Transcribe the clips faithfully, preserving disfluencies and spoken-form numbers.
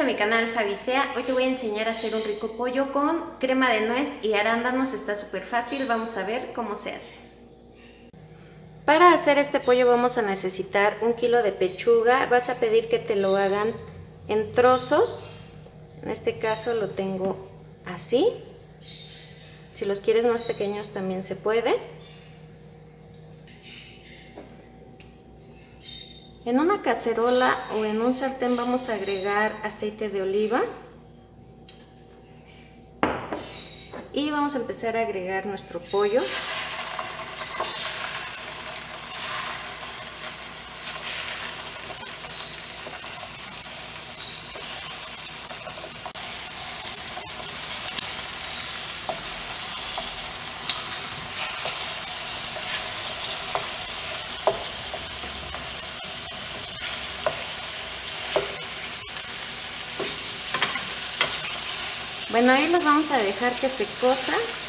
a mi canal Fabicea. Hoy te voy a enseñar a hacer un rico pollo con crema de nuez y arándanos. Está súper fácil, vamos a ver cómo se hace. Para hacer este pollo vamos a necesitar un kilo de pechuga. Vas a pedir que te lo hagan en trozos. En este caso lo tengo así. Si los quieres más pequeños también se puede. En una cacerola o en un sartén vamos a agregar aceite de oliva y vamos a empezar a agregar nuestro pollo. Bueno, ahí los vamos a dejar que se cosa.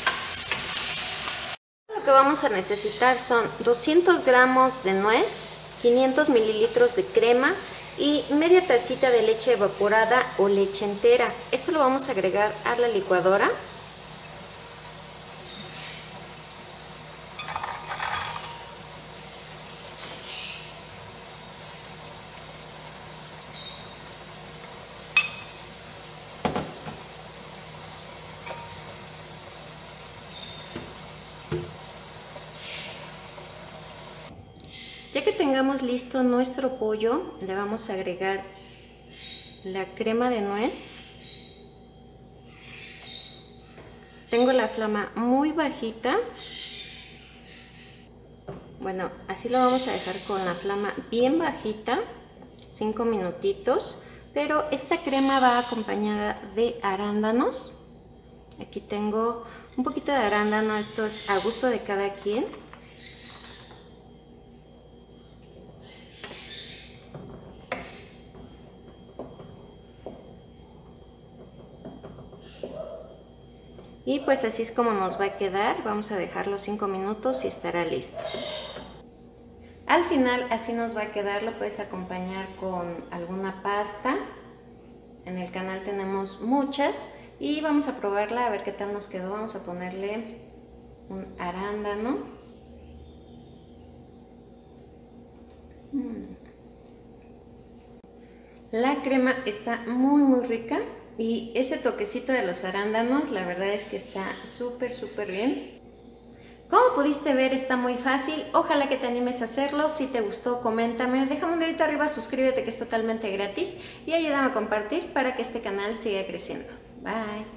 Lo que vamos a necesitar son doscientos gramos de nuez, quinientos mililitros de crema y media tacita de leche evaporada o leche entera. Esto lo vamos a agregar a la licuadora. Ya que tengamos listo nuestro pollo, le vamos a agregar la crema de nuez. Tengo la flama muy bajita. Bueno, así lo vamos a dejar con la flama bien bajita, cinco minutitos. Pero esta crema va acompañada de arándanos. Aquí tengo un poquito de arándano, esto es a gusto de cada quien. Y pues así es como nos va a quedar. Vamos a dejarlo cinco minutos y estará listo. Al final así nos va a quedar. Lo puedes acompañar con alguna pasta. En el canal tenemos muchas y vamos a probarla a ver qué tal nos quedó. Vamos a ponerle un arándano. Mm. La crema está muy muy rica. Y ese toquecito de los arándanos, la verdad es que está súper, súper bien. Como pudiste ver, está muy fácil. Ojalá que te animes a hacerlo. Si te gustó, coméntame. Déjame un dedito arriba, suscríbete que es totalmente gratis. Y ayúdame a compartir para que este canal siga creciendo. Bye.